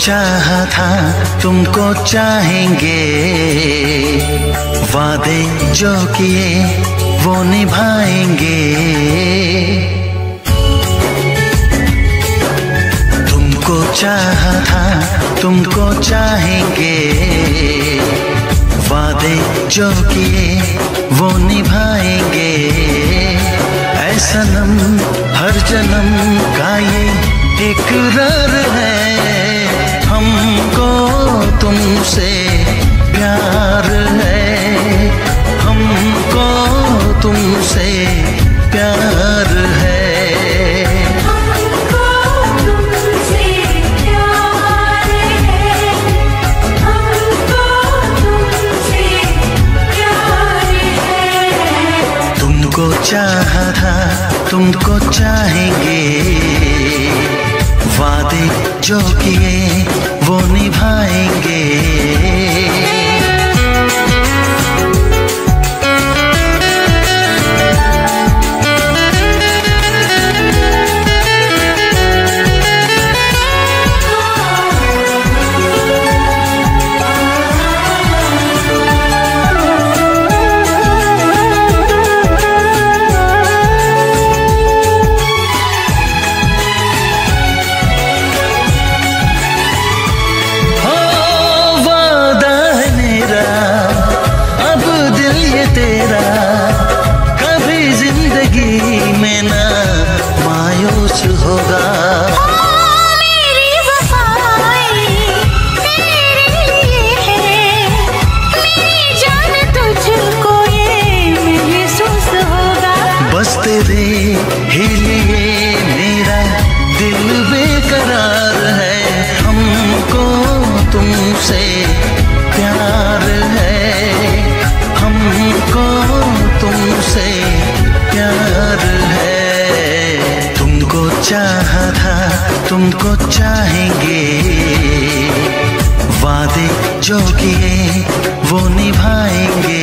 चाहा था तुमको चाहेंगे, वादे जो किए वो निभाएंगे। तुमको चाहा था तुमको चाहेंगे, वादे जो किए वो निभाएंगे। ऐ सनम हर जन्म का ये इकरार है, हमको तुमसे प्यार है, हमको तुमसे प्यार है। हमको तुमसे प्यार है, हमको तुमसे प्यार है। तुमको चाहा था तुमको चाहेंगे, वादे जो किए वो निभाएंगे। तेरा कभी जिंदगी में ना मायूस होगा। मेरी वफाएं तेरे लिए है, मेरी जान तुझको ये महसूस होगा। बस तेरे ही लिए मेरा दिल बेकरार है, हमको तुमसे प्यार है, हमको तुमसे प्यार है। तुमको चाहा था तुमको चाहेंगे, वादे जो किए वो निभाएंगे।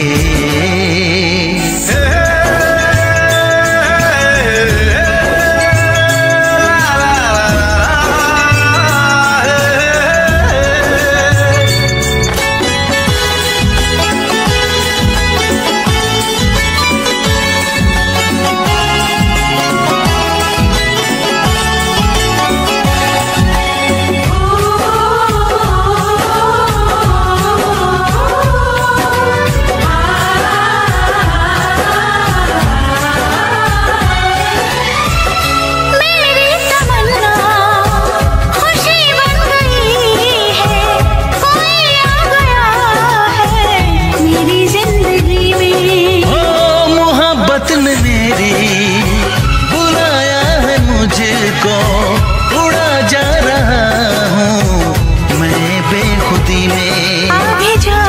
बुलाया है मुझको, उड़ा जा रहा हूँ मैं बेखुदी में। आगे जा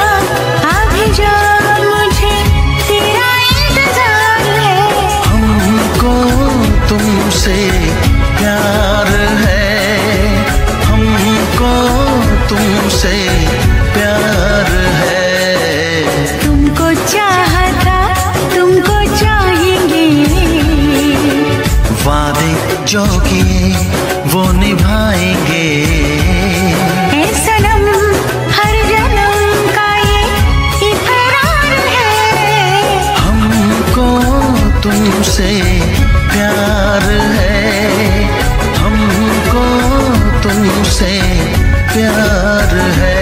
मुझे तेरा इंतजार है। हमको तुमसे प्यार है, हमको तुमसे प्यार है। तुमको चाहा था तुमको चाहेंगे, वादे जो किए वो निभाएंगे। ऐ सनम हर जन्म का ये इकरार है, हमको तुमसे प्यार है, हमको तुमसे प्यार है।